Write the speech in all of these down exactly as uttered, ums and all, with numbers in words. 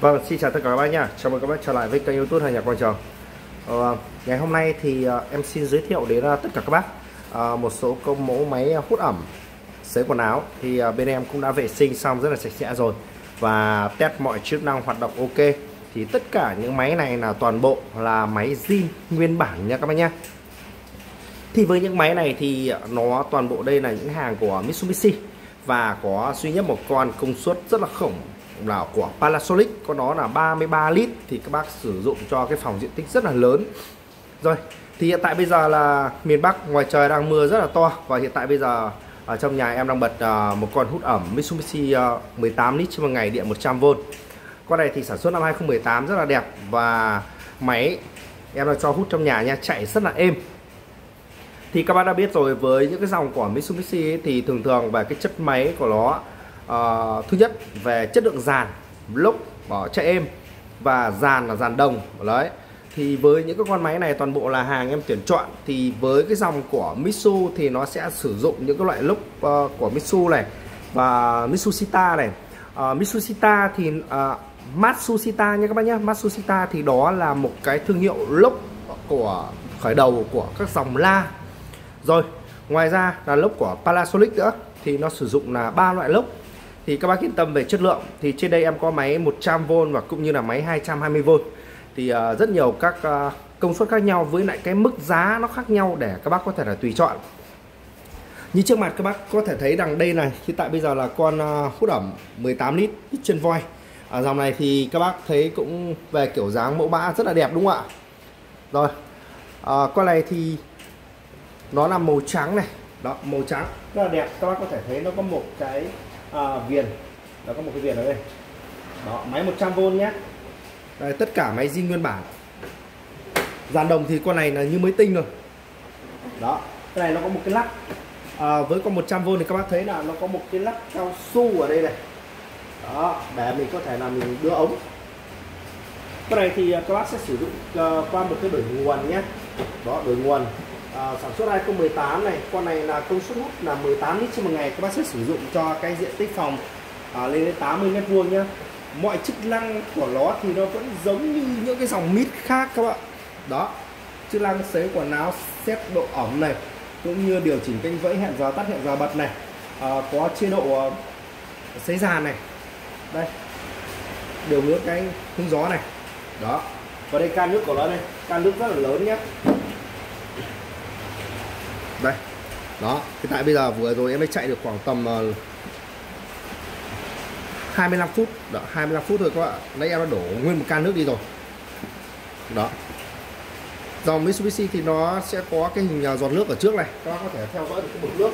Vâng, xin chào tất cả các bác nha. Chào mừng các bác trở lại với kênh YouTube Hà Nhạc Quang Trường. ờ, Ngày hôm nay thì uh, em xin giới thiệu đến uh, tất cả các bác uh, một số công mẫu máy hút ẩm sấy quần áo. Thì uh, bên em cũng đã vệ sinh xong rất là sạch sẽ rồi và test mọi chức năng hoạt động ok. Thì tất cả những máy này là toàn bộ là máy zin nguyên bản nha các bác nhé. Thì với những máy này thì nó toàn bộ đây là những hàng của Mitsubishi và có duy nhất một con công suất rất là khủng là của Panasonic, có đó là ba mươi ba lít, thì các bác sử dụng cho cái phòng diện tích rất là lớn. Rồi thì hiện tại bây giờ là miền Bắc ngoài trời đang mưa rất là to, và hiện tại bây giờ ở trong nhà em đang bật uh, một con hút ẩm Mitsubishi uh, mười tám lít trên một ngày, điện một trăm vôn. Con này thì sản xuất năm hai không một tám, rất là đẹp, và máy em đã cho hút trong nhà nha, chạy rất là êm. Thì các bác đã biết rồi, với những cái dòng của Mitsubishi ấy, thì thường thường về cái chất máy của nó, uh, thứ nhất về chất lượng dàn, lốc uh, chạy êm, và dàn là dàn đồng đấy. Thì với những cái con máy này toàn bộ là hàng em tuyển chọn. Thì với cái dòng của Mitsu thì nó sẽ sử dụng những cái loại lốc uh, của Mitsu này và Mitsushita này. uh, Mitsushita thì uh, Matsushita nha các bác nhé. Matsushita thì đó là một cái thương hiệu lốc của khởi đầu của các dòng la. Rồi ngoài ra là lốc của Panasonic nữa, thì nó sử dụng là ba loại lốc. Thì các bác yên tâm về chất lượng. Thì trên đây em có máy một trăm vôn và cũng như là máy hai trăm hai mươi vôn. Thì uh, rất nhiều các uh, công suất khác nhau với lại cái mức giá nó khác nhau để các bác có thể là tùy chọn. Như trước mặt các bác có thể thấy rằng đây này, hiện tại bây giờ là con uh, hút ẩm mười tám lít chân voi. Ở dòng này thì các bác thấy cũng về kiểu dáng mẫu mã rất là đẹp đúng không ạ? Rồi uh, con này thì nó là màu trắng này, đó, màu trắng rất là đẹp. Các bác có thể thấy nó có một cái à, viền, nó có một cái viền ở đây. Đó, máy một trăm vôn nhé. Đây, tất cả máy zin nguyên bản. Dàn đồng thì con này là như mới tinh rồi. Đó, cái này nó có một cái lắc. À, với con một trăm vôn thì các bác thấy là nó có một cái lắc cao su ở đây này. Đó, để mình có thể là mình đưa ống. Cái này thì các bác sẽ sử dụng uh, qua một cái đổi nguồn nhé. Đó, đổi nguồn. À, sản xuất hai không một tám này, con này là công suất hút là mười tám lít trên một ngày. Các bác sẽ sử dụng cho cái diện tích phòng à, lên đến tám mươi mét vuông nhá. Mọi chức năng của nó thì nó vẫn giống như những cái dòng mít khác các bạn. Đó, chức năng sấy quần áo, xét độ ẩm này, cũng như điều chỉnh kênh vẫy, hẹn giờ tắt, hẹn giờ bật này, à, có chế độ uh, sấy dàn này, đây, điều hướng cái hướng gió này. Đó, và đây can nước của nó đây, can nước rất là lớn nhé. Đây, đó, hiện tại bây giờ vừa rồi em mới chạy được khoảng tầm uh, hai mươi lăm phút, đó, hai mươi lăm phút thôi các bạn. Nãy em đã đổ nguyên một can nước đi rồi. Đó, dòng Mitsubishi thì nó sẽ có cái hình giọt nước ở trước này, các bác có thể theo dõi được cái mực nước.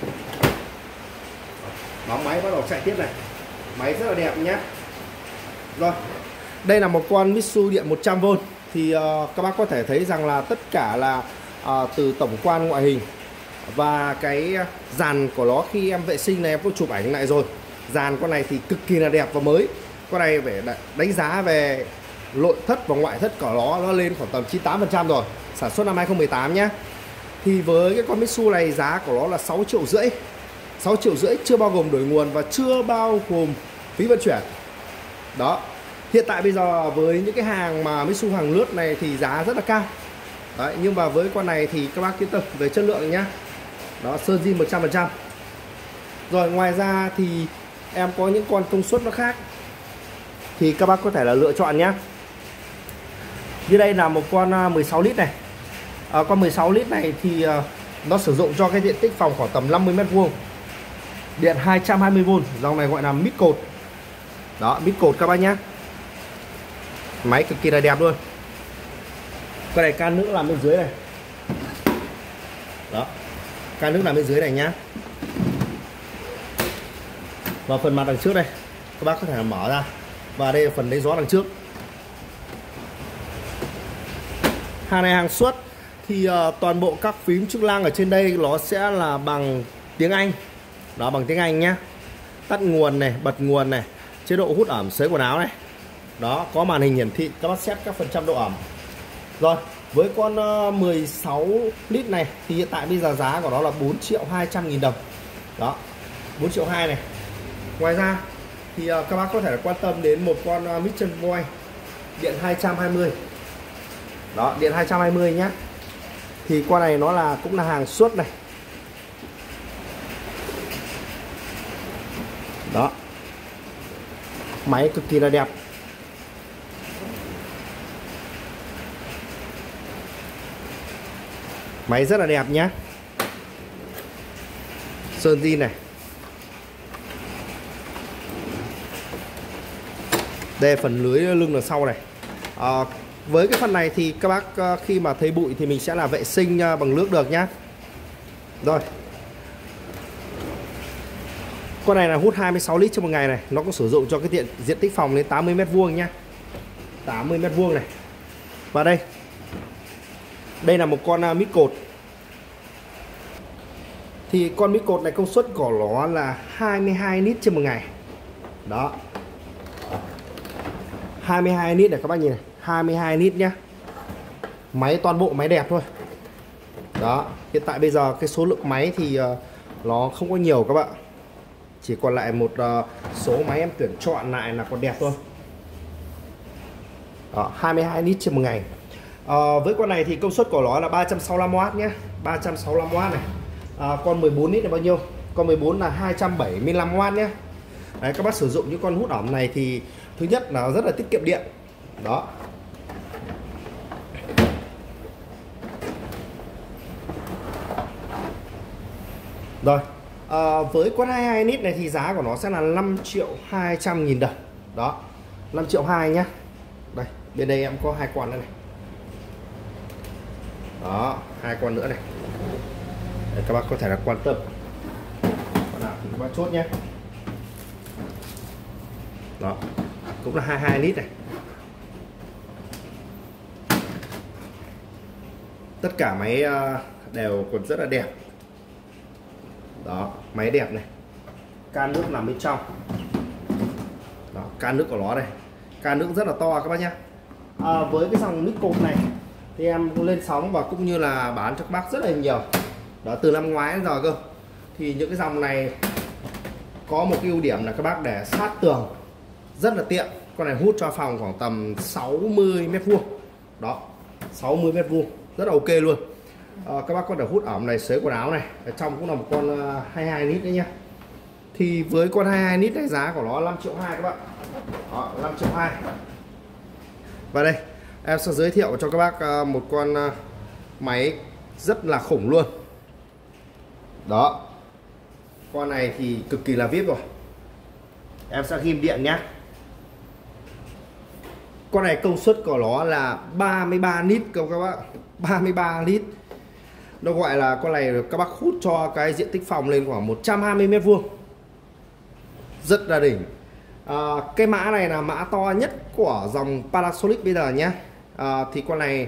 Đó, máy bắt đầu chạy tiếp này, máy rất là đẹp nhé. Rồi, đây là một con Mitsu điện một trăm vôn. Thì uh, các bác có thể thấy rằng là tất cả là uh, từ tổng quan ngoại hình và cái dàn của nó, khi em vệ sinh này em có chụp ảnh lại rồi. Dàn con này thì cực kỳ là đẹp và mới. Con này phải đánh giá về nội thất và ngoại thất của nó, nó lên khoảng tầm chín mươi tám phần trăm rồi. Sản xuất năm hai không một tám nhé. Thì với cái con Mitsu này giá của nó là sáu triệu rưỡi. sáu triệu rưỡi chưa bao gồm đổi nguồn và chưa bao gồm phí vận chuyển. Đó, hiện tại bây giờ với những cái hàng mà Mitsu hàng lướt này thì giá rất là cao. Đấy, nhưng mà với con này thì các bác yên tâm về chất lượng nhá. Đó, sơn zin một trăm phần trăm. Rồi ngoài ra thì em có những con công suất nó khác, thì các bác có thể là lựa chọn nhé. Như đây là một con mười sáu lít này. À, con mười sáu lít này thì uh, nó sử dụng cho cái diện tích phòng khoảng tầm năm mươi mét vuông. Điện hai trăm hai mươi vôn, dòng này gọi là mít cột. Đó, mít cột các bác nhé. Máy cực kỳ là đẹp luôn. Cái này can nước làm bên dưới này. Đó, can nước làm bên dưới này nhá. Và phần mặt đằng trước đây các bác có thể mở ra, và đây là phần lấy gió đằng trước. Hàng này hàng xuất thì uh, toàn bộ các phím chức năng ở trên đây nó sẽ là bằng tiếng Anh. Đó, bằng tiếng Anh nhá. Tắt nguồn này, bật nguồn này, chế độ hút ẩm sấy quần áo này. Đó, có màn hình hiển thị, các bác xét các phần trăm độ ẩm. Rồi, với con uh, mười sáu lít này thì hiện tại bây giờ giá của nó là bốn triệu hai trăm nghìn đồng. Đó, bốn triệu hai này. Ngoài ra thì uh, các bác có thể quan tâm đến một con uh, Mission Voice điện hai trăm hai mươi. Đó, điện hai trăm hai mươi nhé. Thì con này nó là cũng là hàng xuất này. Đó, máy cực kỳ là đẹp. Máy rất là đẹp nhé. Sơn zin này. Đây phần lưới lưng đằng sau này. à, Với cái phần này thì các bác khi mà thấy bụi thì mình sẽ là vệ sinh bằng nước được nhá. Rồi, con này là hút hai mươi sáu lít trong một ngày này. Nó có sử dụng cho cái diện, diện tích phòng đến tám mươi mét vuông nhá. tám mươi mét vuông này. Và đây, đây là một con mít cột. Thì con mít cột này công suất của nó là hai mươi hai lít trên một ngày. Đó, hai mươi hai lít này các bác nhìn này, hai mươi hai lít nhá. Máy toàn bộ máy đẹp thôi. Đó, hiện tại bây giờ cái số lượng máy thì uh, nó không có nhiều các bạn. Chỉ còn lại một uh, số máy em tuyển chọn lại là còn đẹp thôi. Đó, hai mươi hai lít trên một ngày. uh, Với con này thì công suất của nó là ba trăm sáu mươi lăm oát nhé. Ba trăm sáu mươi lăm oát này. uh, Con mười bốn lít là bao nhiêu? Con mười bốn là hai trăm bảy mươi lăm oát nhé. Đấy, các bác sử dụng những con hút ẩm này thì thứ nhất là rất là tiết kiệm điện. Đó, rồi. À, với con hai mươi hai lít này thì giá của nó sẽ là năm triệu hai trăm nghìn đồng. Đó, năm triệu hai nhá. Đây, bên đây em có hai con đây này. Đó, hai con nữa này. Đây, các bác có thể là quan tâm. Con nào thì các bác chốt nhé. Đó, cũng là hai mươi hai lít này. Tất cả máy đều còn rất là đẹp. Đó, máy đẹp này. Can nước nằm bên trong. Đó, can nước của nó này. Can nước rất là to các bác nhé. à, Với cái dòng mic cột này thì em lên sóng và cũng như là bán cho các bác rất là nhiều. Đó, từ năm ngoái đến giờ cơ. Thì những cái dòng này có một cái ưu điểm là các bác để sát tường rất là tiện. Con này hút cho phòng khoảng tầm sáu mươi mét vuông. Đó, sáu mươi mét vuông, rất là ok luôn. À, các bác có thể hút ẩm này, sấy quần áo này. Ở trong cũng là một con uh, hai mươi hai lít đấy nhá. Thì với con hai mươi hai lít này giá của nó năm triệu hai các bạn. Đó, năm triệu hai. Và đây em sẽ giới thiệu cho các bác uh, một con uh, máy rất là khủng luôn. Đó, con này thì cực kỳ là vip rồi. Em sẽ ghim điện nhé. Con này công suất của nó là ba mươi ba lít các bác. ba mươi ba lít. Nó gọi là con này các bác hút cho cái diện tích phòng lên khoảng một trăm hai mươi mét vuông. Rất là đỉnh. à, Cái mã này là mã to nhất của dòng Panasonic bây giờ nhé. à, Thì con này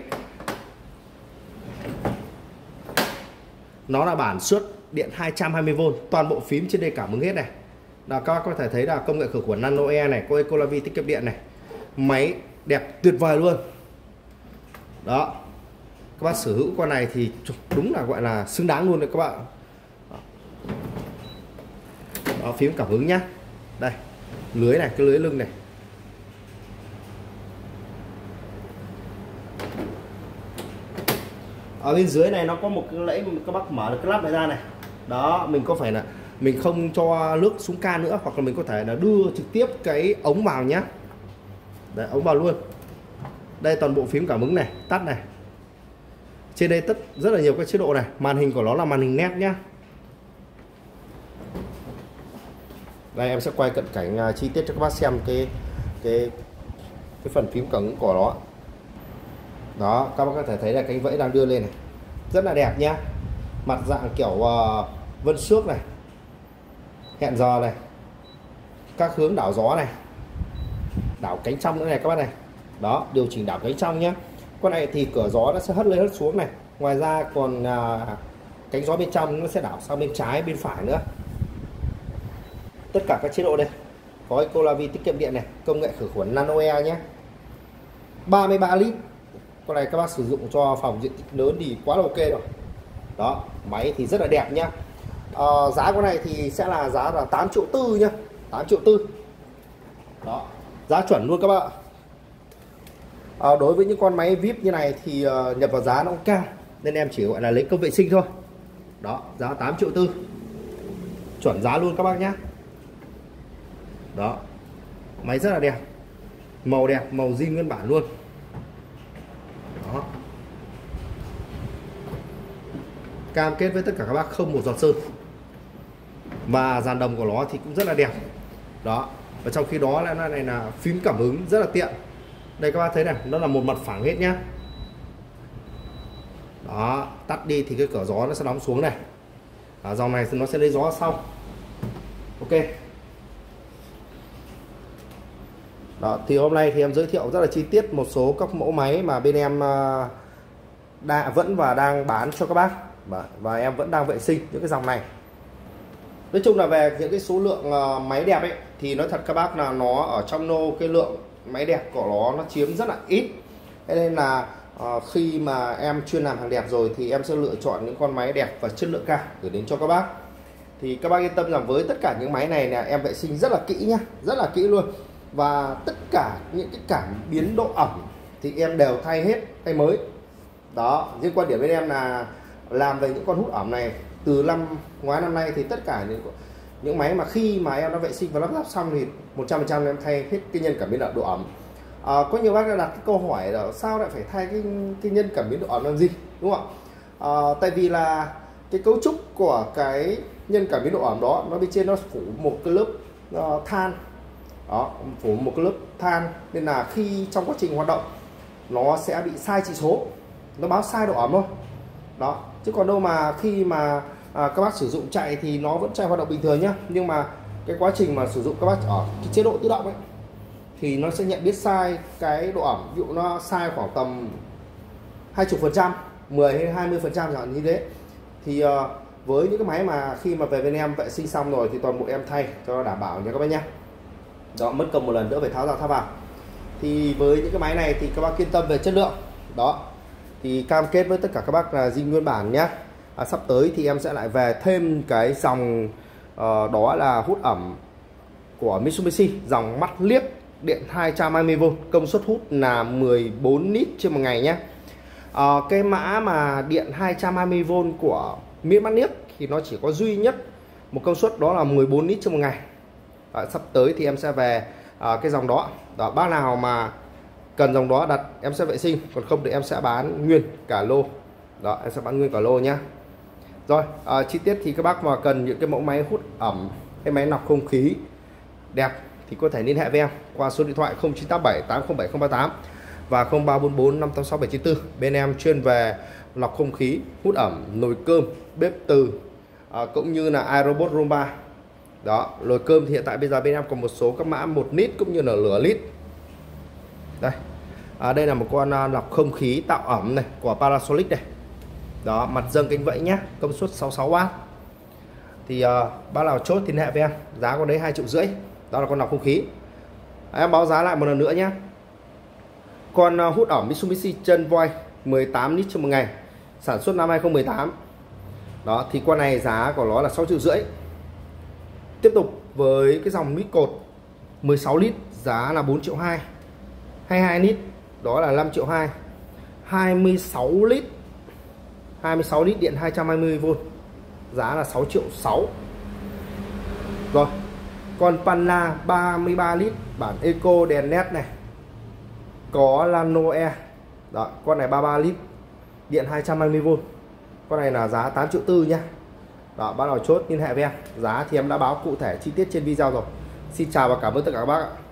nó là bản xuất điện hai trăm hai mươi vôn. Toàn bộ phím trên đây cảm ứng hết này. Đó, các bác có thể thấy là công nghệ khử khuẩn Nano Air này, có Ecolavi tiết kiệm điện này. Máy đẹp tuyệt vời luôn. Đó, các bác sở hữu con này thì đúng là gọi là xứng đáng luôn đấy các bạn. Đó, Đó phím cảm ứng nhá. Đây, lưới này, cái lưới lưng này. Ở bên dưới này nó có một cái lẫy, các bác mở được cái lắp này ra này. Đó, mình có phải là mình không cho nước xuống can nữa, hoặc là mình có thể là đưa trực tiếp cái ống vào nhá. Đấy, ống vào luôn. Đây toàn bộ phím cảm ứng này, tắt này. Trên đây tất rất là nhiều các chế độ này. Màn hình của nó là màn hình nét nhá. Đây em sẽ quay cận cảnh uh, chi tiết cho các bác xem cái cái cái phần phím cảm ứng của nó. Đó, các bác có thể thấy là cánh vẫy đang đưa lên này. Rất là đẹp nhá. Mặt dạng kiểu uh, vân xước này. Hẹn giờ này. Các hướng đảo gió này. Đảo cánh trong nữa này các bác này. Đó, điều chỉnh đảo cánh trong nhé. Con này thì cửa gió nó sẽ hất lên hất xuống này. Ngoài ra còn à, cánh gió bên trong nó sẽ đảo sang bên trái bên phải nữa. Tất cả các chế độ đây. Có Ecolavi tiết kiệm điện này, công nghệ khử khuẩn Nano Air nhé. ba mươi ba lít. Con này các bác sử dụng cho phòng diện tích lớn thì quá là ok rồi. Đó, máy thì rất là đẹp nhá. à, Giá con này thì sẽ là giá là tám triệu tư nhá. tám triệu tư. Đó, giá chuẩn luôn các bạn. À, đối với những con máy vê i pê như này thì uh, nhập vào giá nó cũng cao, nên em chỉ gọi là lấy công vệ sinh thôi. Đó, giá tám triệu tư, chuẩn giá luôn các bác nhé. Đó, máy rất là đẹp, màu đẹp, màu zin nguyên bản luôn. Đó, cam kết với tất cả các bác không một giọt sơn, và dàn đồng của nó thì cũng rất là đẹp. Đó, và trong khi đó là nó này là phím cảm ứng rất là tiện. Đây các bác thấy này, nó là một mặt phẳng hết nhá. Đó, tắt đi thì cái cửa gió nó sẽ đóng xuống này. Ở dòng này nó sẽ lấy gió sau. Ok. Đó, thì hôm nay thì em giới thiệu rất là chi tiết một số các mẫu máy mà bên em đã vẫn và đang bán cho các bác, và, và em vẫn đang vệ sinh những cái dòng này. Nói chung là về những cái số lượng máy đẹp ấy thì nói thật các bác là nó ở trong nô cái lượng máy đẹp của nó nó chiếm rất là ít. Thế nên là uh, khi mà em chuyên làm hàng đẹp rồi thì em sẽ lựa chọn những con máy đẹp và chất lượng cao gửi đến cho các bác. Thì các bác yên tâm rằng với tất cả những máy này là em vệ sinh rất là kỹ nhá, rất là kỹ luôn. Và tất cả những cái cảm biến độ ẩm thì em đều thay hết, thay mới. Đó, riêng quan điểm bên em là làm về những con hút ẩm này từ năm ngoái năm nay thì tất cả những những máy mà khi mà em đã vệ sinh và lắp ráp xong thì một trăm phần trăm em thay hết cái nhân cảm biến độ ẩm. À, có nhiều bác đã đặt cái câu hỏi là sao lại phải thay cái, cái nhân cảm biến độ ẩm làm gì, đúng không ạ? À, tại vì là cái cấu trúc của cái nhân cảm biến độ ẩm đó nó bên trên nó phủ một cái lớp uh, than. Đó, phủ một cái lớp than nên là khi trong quá trình hoạt động nó sẽ bị sai chỉ số, nó báo sai độ ẩm thôi. Đó, chứ còn đâu mà khi mà à, các bác sử dụng chạy thì nó vẫn chạy hoạt động bình thường nhá, nhưng mà cái quá trình mà sử dụng các bác ở cái chế độ tự động ấy thì nó sẽ nhận biết sai cái độ ẩm. Ví dụ nó sai khoảng tầm hai mươi phần trăm, mười hay hai mươi phần trăm chẳng hạn như thế, thì uh, với những cái máy mà khi mà về bên em vệ sinh xong rồi thì toàn bộ em thay cho đảm bảo nha các bác nhé. Đó, mất công một lần nữa phải tháo ra tháo vào. Thì với những cái máy này thì các bác yên tâm về chất lượng. Đó, thì cam kết với tất cả các bác là zin nguyên bản nhé. À, sắp tới thì em sẽ lại về thêm cái dòng uh, đó là hút ẩm của Mitsubishi, dòng mắt liếc điện hai trăm hai mươi vôn, công suất hút là mười bốn lít trên một ngày nhé. Uh, cái mã mà điện hai trăm hai mươi vôn của Mỹ mắt liếc thì nó chỉ có duy nhất một công suất, đó là mười bốn lít trên một ngày. À, sắp tới thì em sẽ về uh, cái dòng đó. Đó, bác nào mà cần dòng đó đặt em sẽ vệ sinh, còn không thì em sẽ bán nguyên cả lô. Đó, em sẽ bán nguyên cả lô nhá. Rồi, à, chi tiết thì các bác mà cần những cái mẫu máy hút ẩm, cái máy lọc không khí đẹp thì có thể liên hệ với em qua số điện thoại không chín tám bảy tám không bảy không ba tám và không ba bốn bốn năm tám sáu bảy chín tư. Bên em chuyên về lọc không khí, hút ẩm, nồi cơm, bếp từ, à, cũng như là iRobot Roomba. Đó, nồi cơm thì hiện tại bây giờ bên em còn một số các mã một lít cũng như là nửa lít. Đây, à, đây là một con uh, lọc không khí tạo ẩm này của Panasonic này. Đó, mặt dâng cánh vẫy nhá, công suất sáu mươi sáu oát. Thì uh, bác nào chốt thì liên hệ với em, giá con đấy hai triệu rưỡi. Đó là con lọc không khí. À, em báo giá lại một lần nữa nhé. Con uh, hút ẩm Mitsubishi chân voi mười tám lít trên một ngày, sản xuất năm hai không một tám. Đó, thì con này giá của nó là sáu triệu rưỡi. Tiếp tục với cái dòng mít cột mười sáu lít, giá là bốn triệu hai. hai mươi hai lít đó là năm triệu hai. hai mươi sáu lít hai mươi sáu lít điện hai trăm hai mươi vôn, giá là sáu triệu sáu. Rồi, con Panna ba mươi ba lít bản Eco đèn led này, có Nano E. Đó, con này ba mươi ba lít điện hai trăm hai mươi vôn. Con này là giá tám triệu tư nhá. Đó, bác nào chốt liên hệ với em. Giá thì em đã báo cụ thể chi tiết trên video rồi. Xin chào và cảm ơn tất cả các bác ạ.